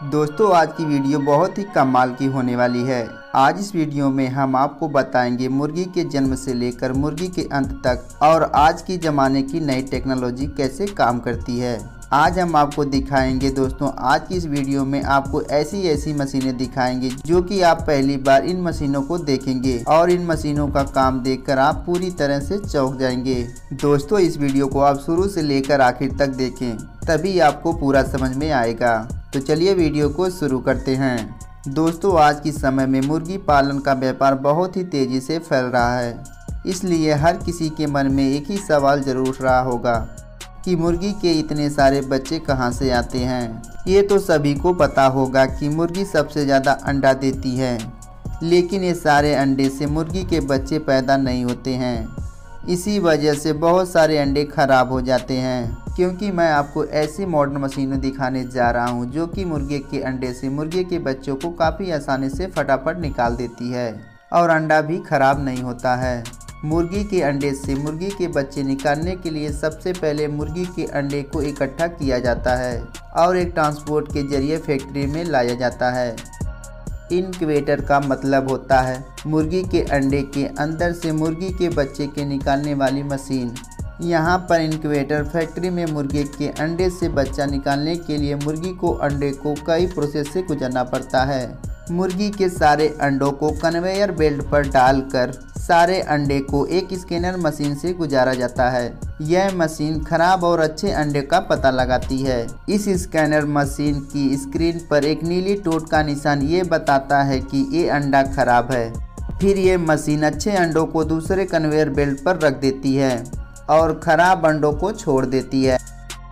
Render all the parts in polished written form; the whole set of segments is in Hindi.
दोस्तों आज की वीडियो बहुत ही कमाल की होने वाली है। आज इस वीडियो में हम आपको बताएंगे मुर्गी के जन्म से लेकर मुर्गी के अंत तक और आज की ज़माने की नई टेक्नोलॉजी कैसे काम करती है। आज हम आपको दिखाएंगे दोस्तों, आज की इस वीडियो में आपको ऐसी मशीनें दिखाएंगे जो कि आप पहली बार इन मशीनों को देखेंगे और इन मशीनों का काम देखकर आप पूरी तरह से चौंक जाएंगे। दोस्तों इस वीडियो को आप शुरू से लेकर आखिर तक देखें, तभी आपको पूरा समझ में आएगा। तो चलिए वीडियो को शुरू करते हैं। दोस्तों आज के समय में मुर्गी पालन का व्यापार बहुत ही तेज़ी से फैल रहा है, इसलिए हर किसी के मन में एक ही सवाल ज़रूर उठ रहा होगा कि मुर्गी के इतने सारे बच्चे कहां से आते हैं। ये तो सभी को पता होगा कि मुर्गी सबसे ज़्यादा अंडा देती है, लेकिन ये सारे अंडे से मुर्गी के बच्चे पैदा नहीं होते हैं। इसी वजह से बहुत सारे अंडे खराब हो जाते हैं, क्योंकि मैं आपको ऐसी मॉडर्न मशीनें दिखाने जा रहा हूं जो कि मुर्गे के अंडे से मुर्गे के बच्चों को काफ़ी आसानी से फटाफट निकाल देती है और अंडा भी खराब नहीं होता है। मुर्गी के अंडे से मुर्गी के बच्चे निकालने के लिए सबसे पहले मुर्गी के अंडे को इकट्ठा किया जाता है और एक ट्रांसपोर्ट के जरिए फैक्ट्री में लाया जाता है। इनक्यूबेटर का मतलब होता है मुर्गी के अंडे के अंदर से मुर्गी के बच्चे के निकालने वाली मशीन। यहाँ पर इनक्यूबेटर फैक्ट्री में मुर्गे के अंडे से बच्चा निकालने के लिए मुर्गी को अंडे को कई प्रोसेस से गुजरना पड़ता है। मुर्गी के सारे अंडों को कन्वेयर बेल्ट पर डालकर सारे अंडे को एक स्कैनर मशीन से गुजारा जाता है। यह मशीन खराब और अच्छे अंडे का पता लगाती है। इस स्कैनर मशीन की स्क्रीन पर एक नीली टोट का निशान ये बताता है कि ये अंडा खराब है। फिर ये मशीन अच्छे अंडों को दूसरे कन्वेयर बेल्ट पर रख देती है और खराब अंडों को छोड़ देती है।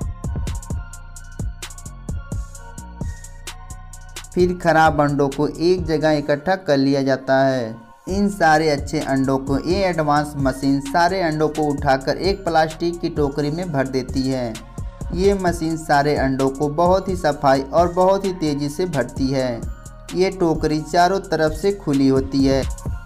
फिर खराब अंडों को एक जगह इकट्ठा कर लिया जाता है। इन सारे अच्छे अंडों को ये एडवांस मशीन सारे अंडों को उठाकर एक प्लास्टिक की टोकरी में भर देती है। ये मशीन सारे अंडों को बहुत ही सफाई और बहुत ही तेज़ी से भरती है। ये टोकरी चारों तरफ से खुली होती है।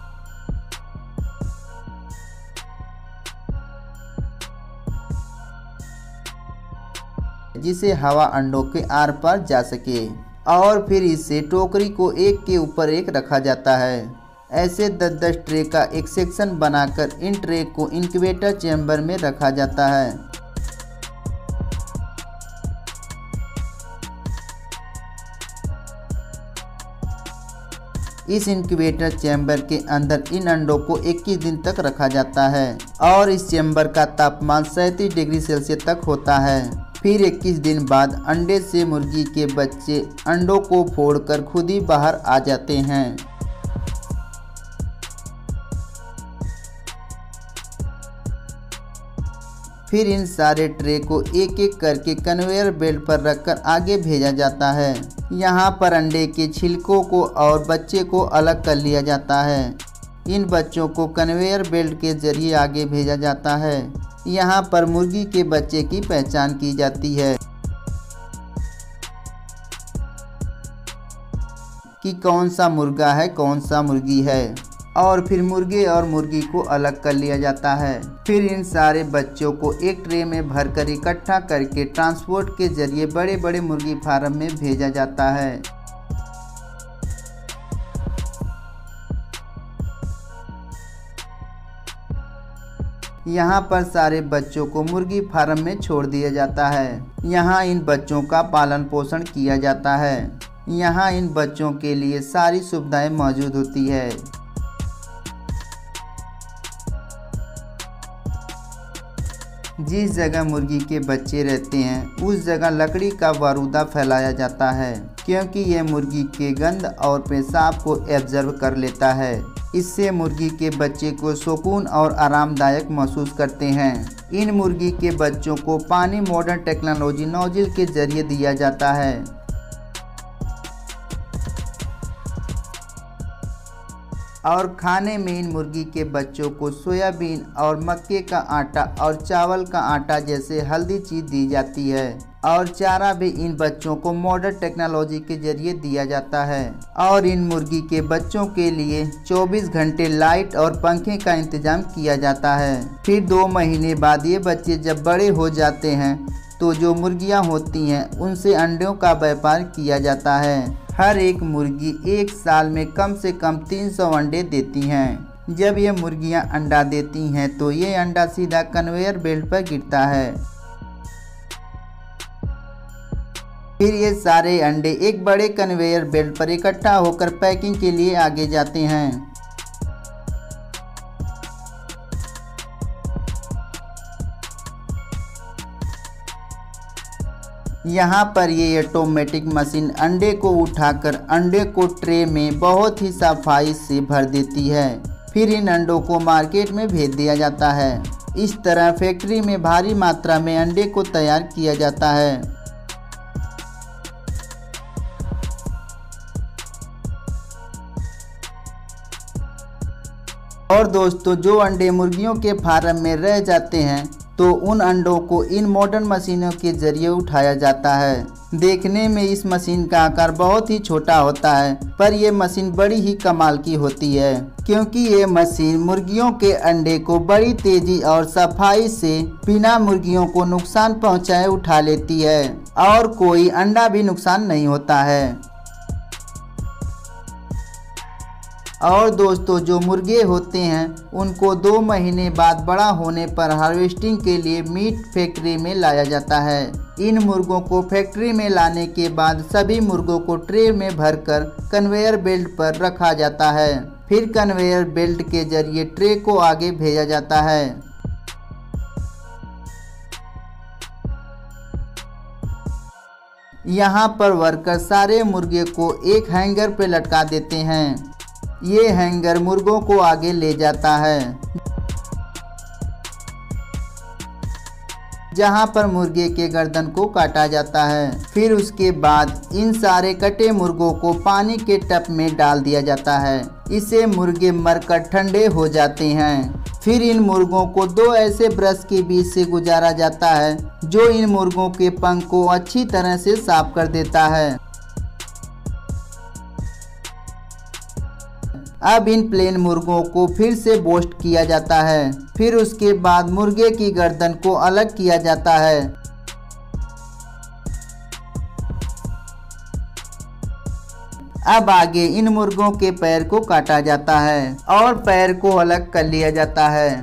जिसे हवा अंडों के आर पार जा सके और फिर इससे टोकरी को एक के ऊपर एक रखा जाता है। ऐसे 10-10 ट्रे का एक सेक्शन बनाकर इन ट्रे को इनक्यूबेटर चैम्बर में रखा जाता है। इस इनक्यूबेटर चैम्बर के अंदर इन अंडों को 21 दिन तक रखा जाता है और इस चैम्बर का तापमान 37 डिग्री सेल्सियस तक होता है। फिर 21 दिन बाद अंडे से मुर्गी के बच्चे अंडों को फोड़कर खुद ही बाहर आ जाते हैं। फिर इन सारे ट्रे को एक एक करके कन्वेयर बेल्ट पर रखकर आगे भेजा जाता है। यहाँ पर अंडे के छिलकों को और बच्चे को अलग कर लिया जाता है। इन बच्चों को कन्वेयर बेल्ट के जरिए आगे भेजा जाता है। यहाँ पर मुर्गी के बच्चे की पहचान की जाती है कि कौन सा मुर्गा है कौन सा मुर्गी है, और फिर मुर्गे और मुर्गी को अलग कर लिया जाता है। फिर इन सारे बच्चों को एक ट्रे में भरकर इकट्ठा करके ट्रांसपोर्ट के जरिए बड़े बड़े मुर्गी फार्म में भेजा जाता है। यहाँ पर सारे बच्चों को मुर्गी फार्म में छोड़ दिया जाता है। यहाँ इन बच्चों का पालन पोषण किया जाता है। यहाँ इन बच्चों के लिए सारी सुविधाएं मौजूद होती है। जिस जगह मुर्गी के बच्चे रहते हैं उस जगह लकड़ी का बारूदा फैलाया जाता है, क्योंकि यह मुर्गी के गंध और पेशाब को एब्जर्व कर लेता है। इससे मुर्गी के बच्चे को सुकून और आरामदायक महसूस करते हैं। इन मुर्गी के बच्चों को पानी मॉडर्न टेक्नोलॉजी नोजल के जरिए दिया जाता है। और खाने में इन मुर्गी के बच्चों को सोयाबीन और मक्के का आटा और चावल का आटा जैसे हेल्दी चीज़ दी जाती है और चारा भी इन बच्चों को मॉडर्न टेक्नोलॉजी के जरिए दिया जाता है। और इन मुर्गी के बच्चों के लिए 24 घंटे लाइट और पंखे का इंतजाम किया जाता है। फिर 2 महीने बाद ये बच्चे जब बड़े हो जाते हैं तो जो मुर्गियां होती हैं उनसे अंडों का व्यापार किया जाता है। हर एक मुर्गी एक साल में कम से कम 300 अंडे देती हैं। जब ये मुर्गियां अंडा देती हैं तो ये अंडा सीधा कन्वेयर बेल्ट पर गिरता है। फिर ये सारे अंडे एक बड़े कन्वेयर बेल्ट पर इकट्ठा होकर पैकिंग के लिए आगे जाते हैं। यहाँ पर ये ऑटोमेटिक मशीन अंडे को उठाकर अंडे को ट्रे में बहुत ही सफाई से भर देती है। फिर इन अंडों को मार्केट में भेज दिया जाता है। इस तरह फैक्ट्री में भारी मात्रा में अंडे को तैयार किया जाता है। और दोस्तों, जो अंडे मुर्गियों के फार्म में रह जाते हैं तो उन अंडों को इन मॉडर्न मशीनों के जरिए उठाया जाता है। देखने में इस मशीन का आकार बहुत ही छोटा होता है, पर यह मशीन बड़ी ही कमाल की होती है, क्योंकि ये मशीन मुर्गियों के अंडे को बड़ी तेजी और सफाई से बिना मुर्गियों को नुकसान पहुंचाए उठा लेती है और कोई अंडा भी नुकसान नहीं होता है। और दोस्तों, जो मुर्गे होते हैं उनको 2 महीने बाद बड़ा होने पर हार्वेस्टिंग के लिए मीट फैक्ट्री में लाया जाता है। इन मुर्गों को फैक्ट्री में लाने के बाद सभी मुर्गों को ट्रे में भरकर कन्वेयर बेल्ट पर रखा जाता है। फिर कन्वेयर बेल्ट के जरिए ट्रे को आगे भेजा जाता है। यहाँ पर वर्कर सारे मुर्गे को एक हैंगर पे लटका देते हैं। ये हैंगर मुर्गों को आगे ले जाता है, जहां पर मुर्गे के गर्दन को काटा जाता है। फिर उसके बाद इन सारे कटे मुर्गों को पानी के टब में डाल दिया जाता है। इससे मुर्गे मरकर ठंडे हो जाते हैं। फिर इन मुर्गों को 2 ऐसे ब्रश के बीच से गुजारा जाता है जो इन मुर्गों के पंख को अच्छी तरह से साफ कर देता है। अब इन प्लेन मुर्गों को फिर से रोस्ट किया जाता है। फिर उसके बाद मुर्गे की गर्दन को अलग किया जाता है। अब आगे इन मुर्गों के पैर को काटा जाता है और पैर को अलग कर लिया जाता है।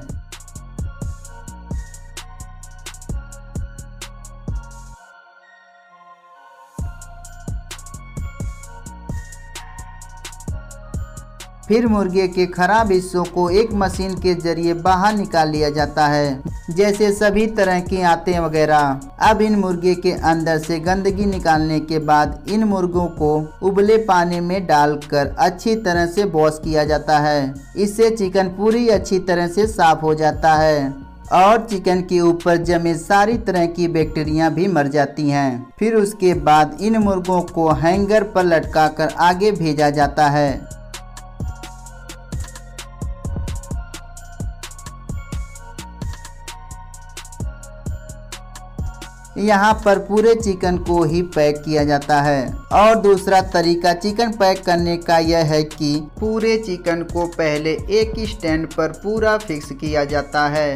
फिर मुर्गे के खराब हिस्सों को एक मशीन के जरिए बाहर निकाल लिया जाता है, जैसे सभी तरह की आंतें वगैरह। अब इन मुर्गे के अंदर से गंदगी निकालने के बाद इन मुर्गों को उबले पानी में डालकर अच्छी तरह से वॉश किया जाता है। इससे चिकन पूरी अच्छी तरह से साफ हो जाता है और चिकन के ऊपर जमे सारी तरह की बैक्टीरिया भी मर जाती हैं। फिर उसके बाद इन मुर्गों को हैंगर पर लटकाकर आगे भेजा जाता है। यहाँ पर पूरे चिकन को ही पैक किया जाता है। और दूसरा तरीका चिकन पैक करने का यह है कि पूरे चिकन को पहले एक स्टैंड पर पूरा फिक्स किया जाता है।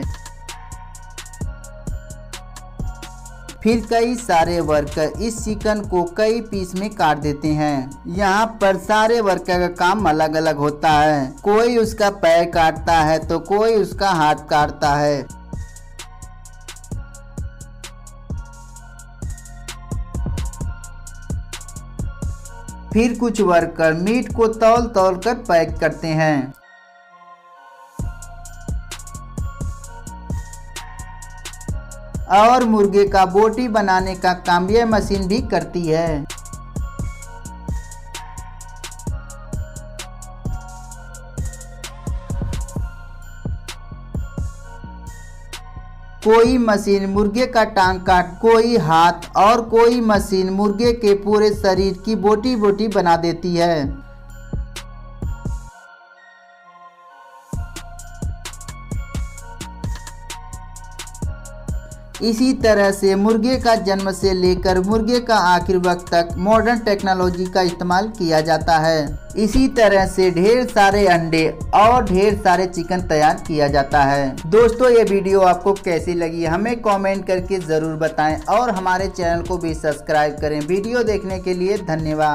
फिर कई सारे वर्कर इस चिकन को कई पीस में काट देते हैं। यहाँ पर सारे वर्कर का काम अलग अलग होता है। कोई उसका पैर काटता है तो कोई उसका हाथ काटता है। फिर कुछ वर्कर मीट को तौल तौल कर पैक करते हैं। और मुर्गे का बोटी बनाने का काम यह मशीन भी करती है। कोई मशीन मुर्गे का टांग काट, कोई हाथ और कोई मशीन मुर्गे के पूरे शरीर की बोटी बोटी बना देती है। इसी तरह से मुर्गे का जन्म से लेकर मुर्गे का आखिर वक्त तक मॉडर्न टेक्नोलॉजी का इस्तेमाल किया जाता है। इसी तरह से ढेर सारे अंडे और ढेर सारे चिकन तैयार किया जाता है। दोस्तों, ये वीडियो आपको कैसी लगी हमें कमेंट करके ज़रूर बताएं और हमारे चैनल को भी सब्सक्राइब करें। वीडियो देखने के लिए धन्यवाद।